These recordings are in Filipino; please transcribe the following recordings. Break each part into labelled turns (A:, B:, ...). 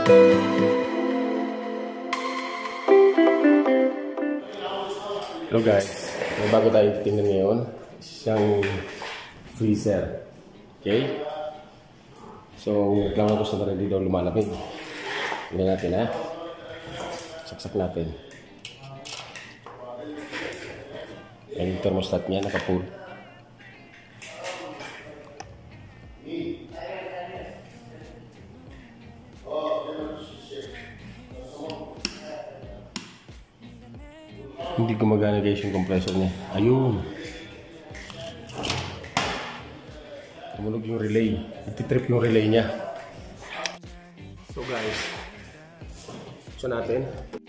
A: Hello guys, may bago tayo tingnan ngayon, isang freezer. Okay? So, lang ako sa ready daw lumalamig. Tingnan natin ha. Saksak natin. Yung thermostat niya naka-full. Hindi gumagana guys yung compressor niya. Ayun. Tumunog yung relay. Iti-trip yung relay niya. So guys, buksan natin.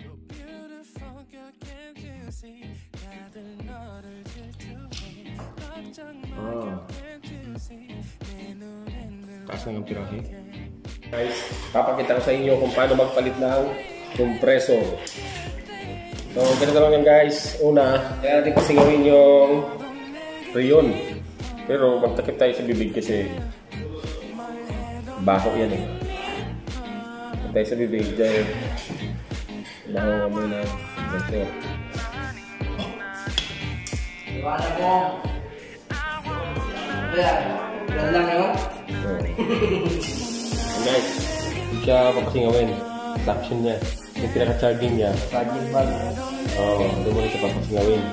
A: Taas na ng pirahe. Guys, papakita ko sa inyo kung paano magpalit ng compressor. So, ganito lang yan guys. Una, kaya natin pasingawin yung rayon. Pero magtakip tayo sa bibig kasi baho yan eh. Takip tayo sa bibig dahil baho kami ng compressor.
B: Iwanan mo. Yan lang yun.
A: Guys, hindi siya papasingawin. Suction niya. Yung pinaka-charging niya.
B: Charging bag.
A: Oo, doon mo rin siya papasingawin.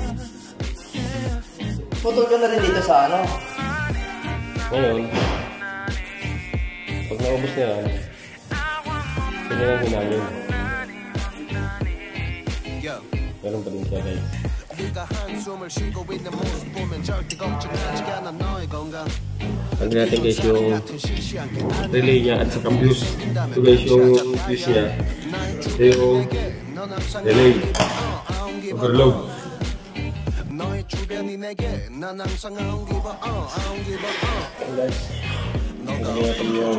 B: Putol ka na rin dito sa ano?
A: Ngayon, pag naubos na yan, sige lang hinangin. Meron pa din siya guys. Tanggalin natin guys yung relay niya at saka fuse. Ito guys yung fuse niya. Ito yung relay. Overload. Guys, tanggalin natin yung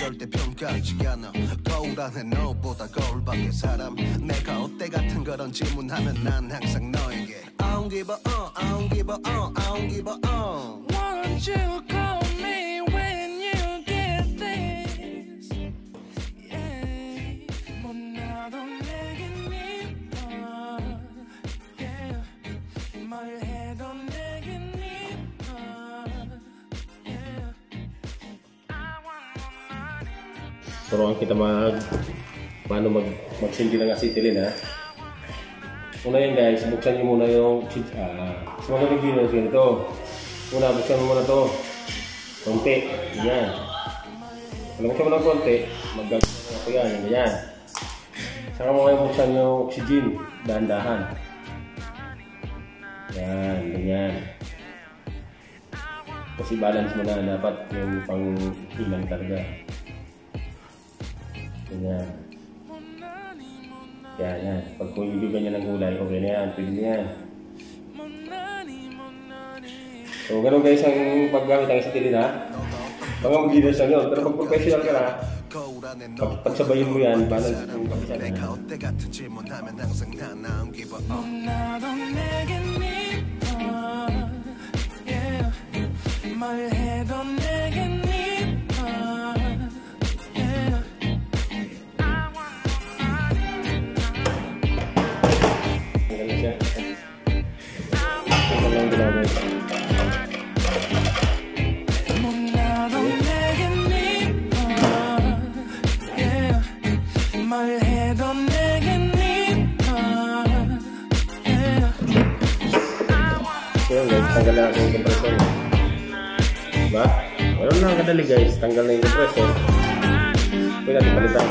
A: turuan kita paano magsindi ng acetylene ha. Una yan guys, buksan nyo muna yung sa mga beginners ganito. Una, buksan mo muna to konti, yan. Kung buksan mo ng konti, mag-gagawin ako yan, yan. Saka mo ngayon buksan yung oxygen, dahan-dahan. Yan, ganyan. Kasi balance mo na dapat yung pang-hinang talaga. Ganyan. Yan. Pag kung ibigay niya ng gulay, okay na yan. Pwede na yan. So, ganun guys ang paggamit ng acetylene ha. Mga mag-leaders lang yun. Pero pag professional ka na, pagsabayin mo yan, balance yung kapisa na. Tanggal na yung compressor. Diba? Meron na kadali guys. Tanggal na yung compressor. Pwede natin palitan.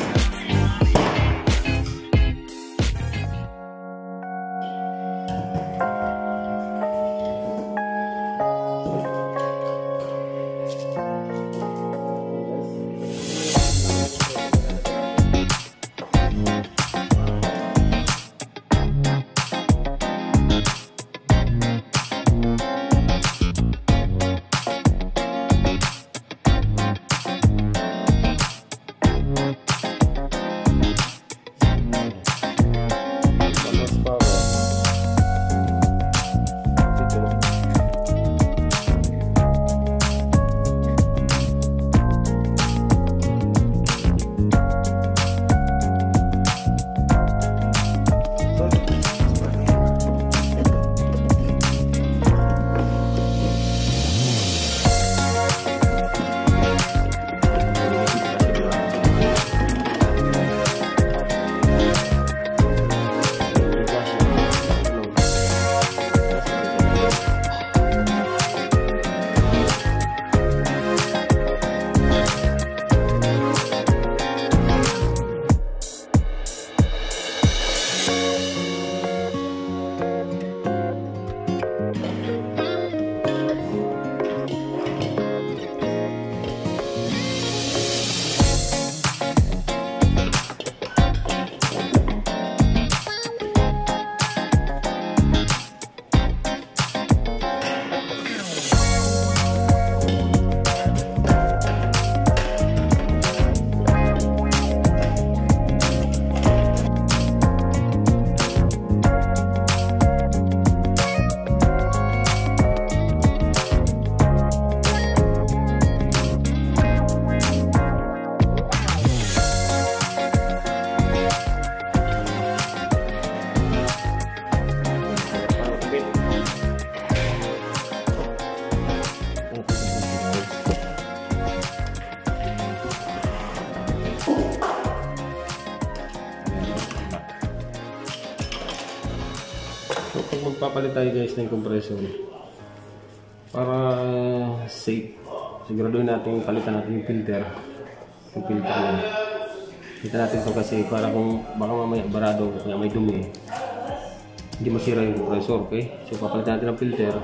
A: magpapalit tayo guys ng compressor para safe. Siguraduhin natin palitan natin yung filter. Yung filter na. Kita natin ito kasi para kung baka mamaya barado kaya may dumi, hindi masira yung compressor. Okay? So papalitan natin ang filter.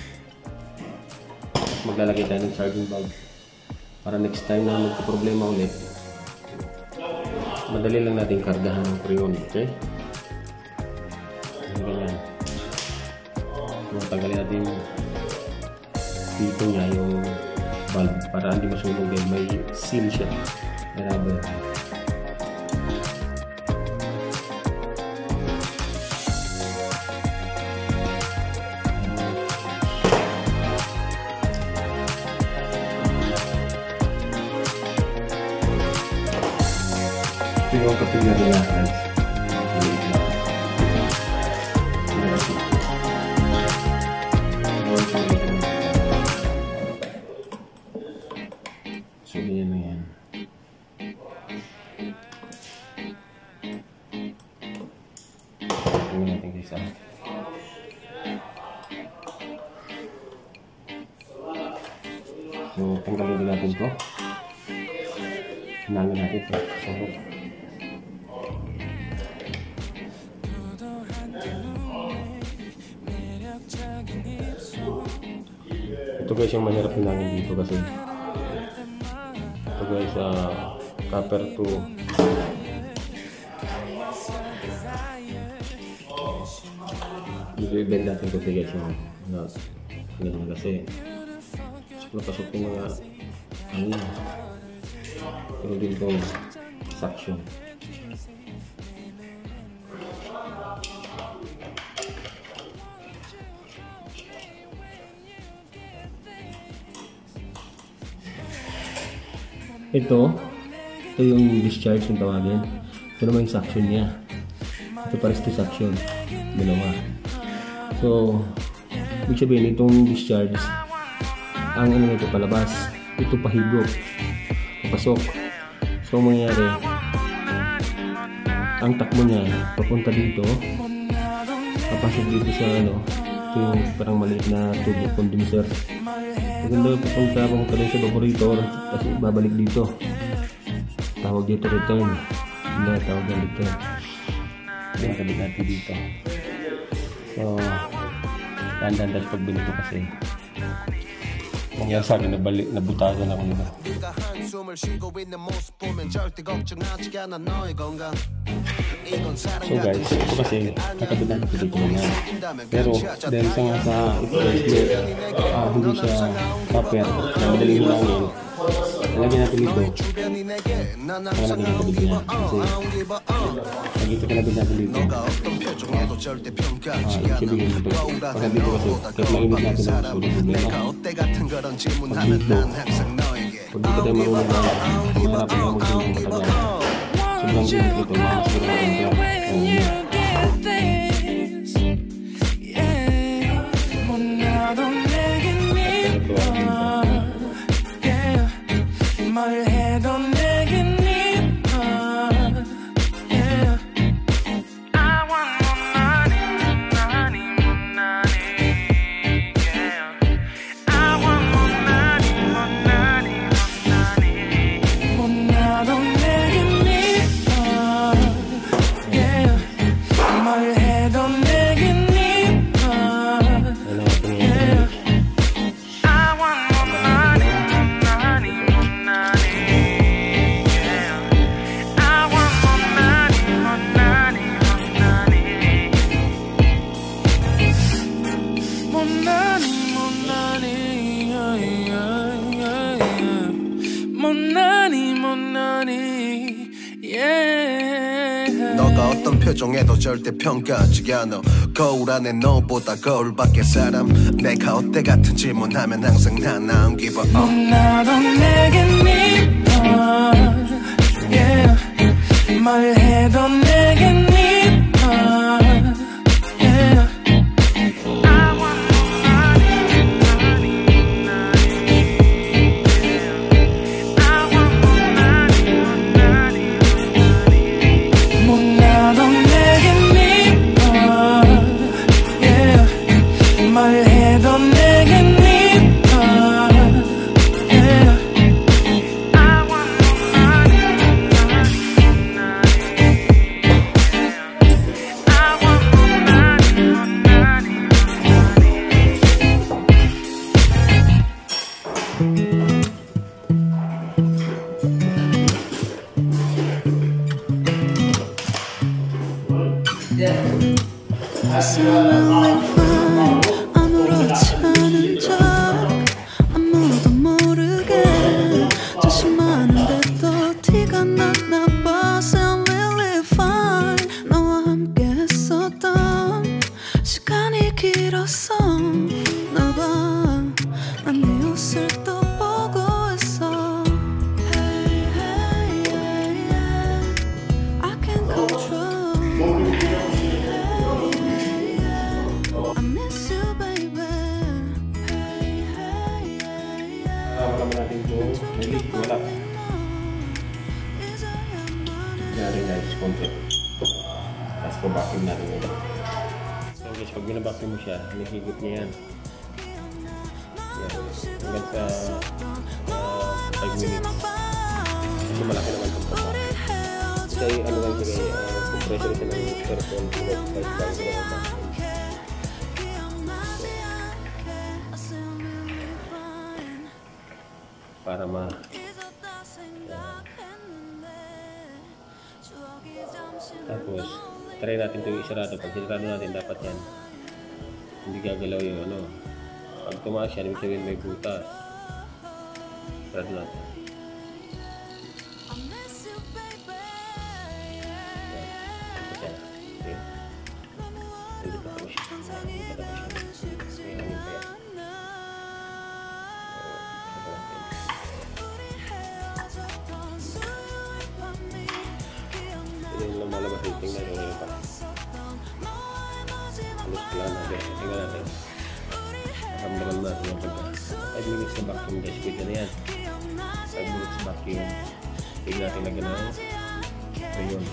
A: Maglalagay tayo ng charging bulb para next time na magka-problema ulit, madali lang natin kargahan ng freon. Okay? Ganyan. Tanggalin natin dito niya yung bulb para hindi masunog dahil may seal siya. May rubber. Ito yung kapilya nila guys. So yan na yan. Tingnan natin guys ah. So tanggalin din natin ito. Hinangin natin ito. So ito guys yung mahirap hinangin dito kasi ito guys copper to i-bend natin kasi guys yung ganyan kasi napasok yung mga ano pero din itong suction. Ito yung discharge yung tawagin. Ito naman yung suction niya. Ito pares to suction. Dalawa. So, ibig sabihin itong discharge, ang ano nito palabas. Ito pahigop. Papasok. So, ang mangyayari, ang takbo niya, papunta dito, papasok dito sa ano, ito yung parang maliit na turbo condenser. Maganda papunta sa evaporator kasi babalik dito. Tawag dito return. Hindi, tawag na return. Yan, kabit natin dito. So, dandan-dash pag binito kasi. Nangyari sa akin, nabutasan ako nila. So guys, ito kasi nakabilan ko dito naman. Pero dahil sa nga sa ito hindi siya paper na madaling hilangin, nalagyan natin dito. Nalagyan natin dito niya kasi pag ito kalabit natin dito, ibigin mo ito. Pag dito kasi kahit mainit natin ang sulit problema. Pag dito tayo marunong na mahirapan na mag-sulit ng matagal. Sobrang sulit ito, makasira
C: 너가 어떤 표정에도 절대 평가하지 않아. 거울 안에 너보다 거울 밖의 사람. 내가 어때 같은 질문하면 항상 난 I don't give a fuck. 나도 내게 네가 yeah. 뭘 해도 내게 네가 yeah. Yeah.
D: really fine. 아무렇지 않은 척 아무도 모르게 조심하는데도 티가 났나 봐. I'm really fine. 너와 함께 했었던 시간이 길었어 나봐. 난 네 옷을 또 보고 있어. Hey, hey, yeah, yeah. I can't control. I miss you, baby. Hey, hey, yeah, yeah.
A: Wala mo natin kung nalik, wala. Nangyari guys, konti. Tapos pabakin natin ito. So guys, pag binabakin mo siya, hinihigit niya yan. Yan. Hanggang sa 5 minutes. Kasi malaki naman itong papa. Kasi ano lang siya kaya, compressor siya ng aircon. 5 times na ito. Para ma tapos try natin ito isarado. Pag sinarado natin dapat yan hindi gagalaw yung ano. Pag tumaas yan ibig sabihin may butas. Sarado natin. Yan. Okay. Hindi pa tapos siya. Hindi pa tapos siya. May hangin pa yan. Yung lumalabas yung tingnan yung ngayon pa. Halos pala natin. Tingnan natin. Makamdaman natin yung pagka 5 minutes na vacuum guys. Pwede na yan. 5 minutes vacuum. Tingnan natin na gano'n. Ayun.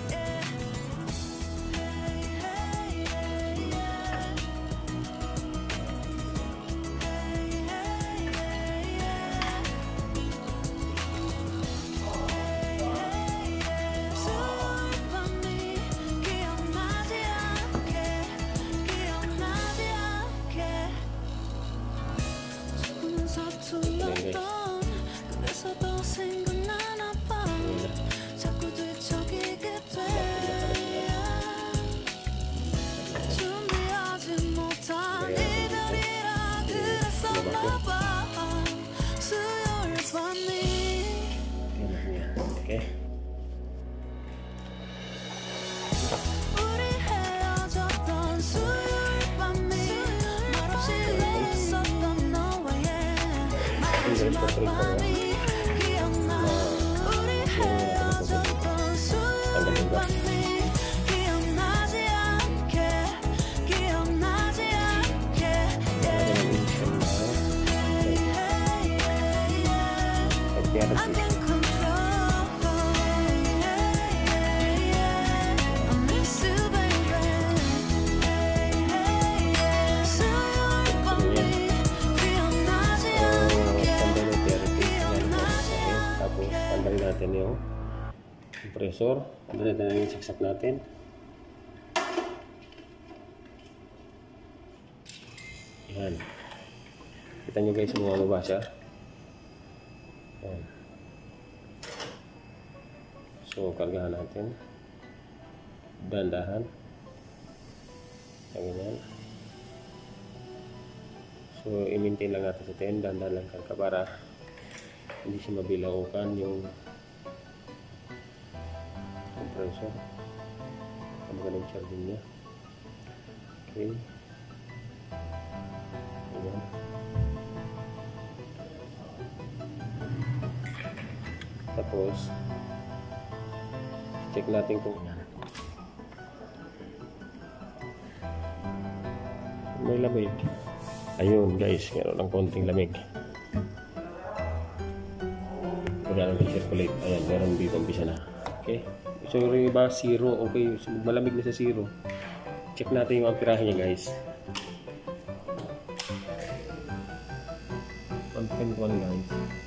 A: Okay. Tanggalin natin yung compressor. Tanggalin natin yung saksak natin. Yan. Kita nyo guys, bumababa siya. Yan. So, kargahan natin. Dandahan. Ganyan. So, i-maintain lang natin sa 10. Dandahan lang karga para hindi siya mabilaukan yung compressor. Magaling charging niya. Okay. Ayan. Tapos check natin kung may lamig. Ayun guys, meron ng konting lamig. Wala nang circulate. Ayan, meron dito umpisa na. Okay. So yung iba 0, okay. So, malamig na sa 0. Check natin yung amperahe niya guys. 1.1 guys.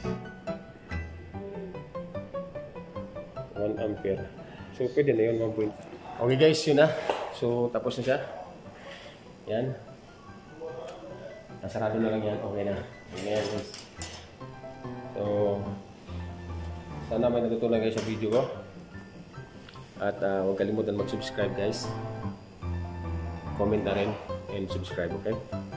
A: 1 ampere. So pwede na yun 1. Okay guys, yun na. So tapos na siya. Yan. Nasarado na lang yan. Okay na. Ayan guys. So sana may natutunan guys sa video ko. At huwag kalimutan mag-subscribe guys. comment na rin and subscribe, okay?